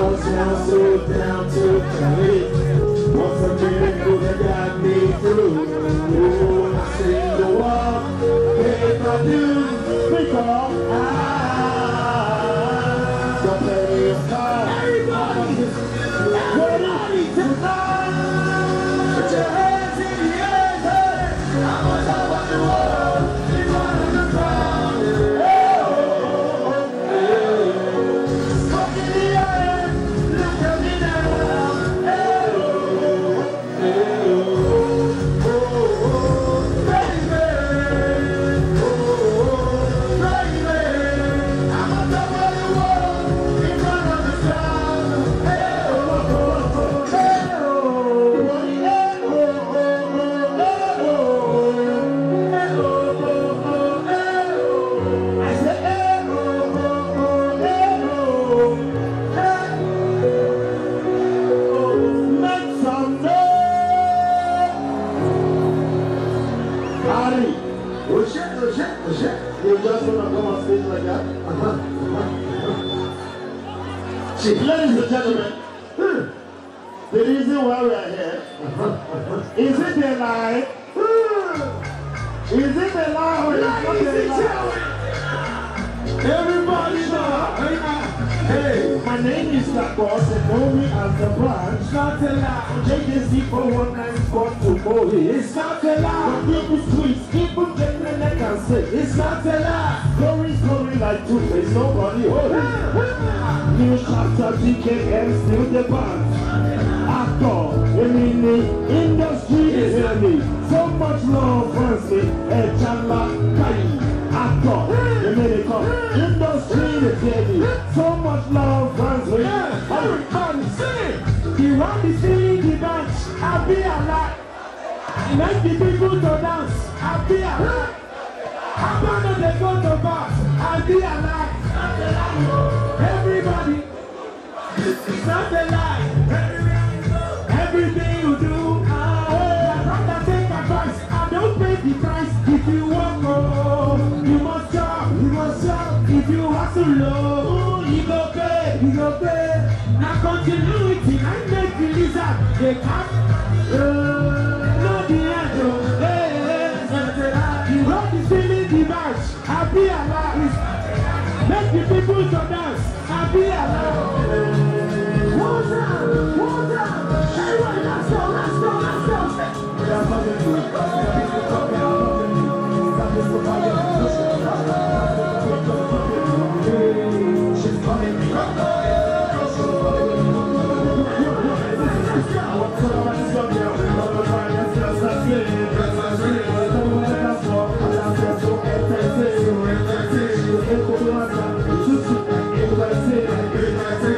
down, so down to Cali. What's a miracle that got me through? When I sing the walk, pay my dues, because don't play your card. Everybody tonight, put your hands in the air, hey. I'm on top of the world, in front of the crowd. Look in the air, look at me now. Baby, I'm on top of the world, in front of the crowd. You just want to come on stage like that? Ladies and gentlemen, the reason why we are here, is it a lie? Is it a lie or is it not a lie? Everybody know. Hey, my name is Lakos, and know me as the branch. Not a lie. JKC 419 spot to Bowie. It's not a lie. But people tweets, people get the neck and say, it's not a lie. Story like Two-Face, nobody hold it. New chapter, DKM, still the band. Actor, in the industry is in me. So much love, firstly, and Chandler Kai. Actor, America, industry is in me. So much love, firstly. Everybody sing. You want to see the bench, I'll be alive. Make the people to dance, I'll be alive. I'm gonna they go to bars, I'll be alive. Everybody, it's not a lie. Everything you do, I'd rather take advice. I don't pay the price. If you want more, you must job, you must job. If you hustle low, you go pay, you go pay. Now continuity, I make the lizard, they can't, no the angel, hey, you want to see me the match, I'll be alive. Make the people to dance, I'll be alive. Water, everybody, let's go, let's go, let's go. We are coming to it. She's coming. Everybody say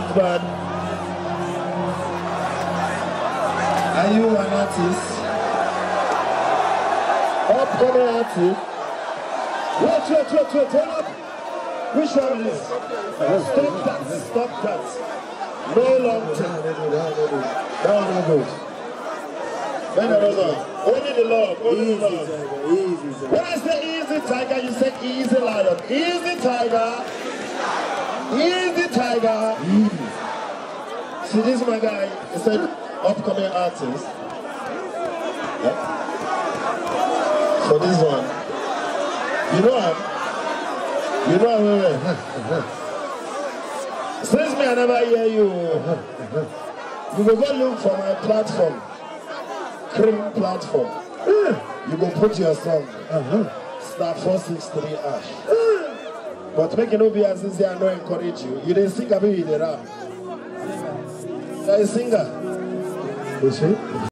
left band. Are you an artist? Upcoming artist? Wait, hold up. Which one is this? Stop that. No long time. That one not good. Only the Lord. Easy. When I say easy tiger, you say easy lion. Easy tiger. See, this is my guy. He said upcoming artist. Yep. So this one. You know him. Since me I never hear you. You will go look for my platform. Cream platform. You go put your song. Star 463 Ash. But make it no be as easy, I don't encourage you. You didn't sing a bit, you did rap. You're a singer. You see?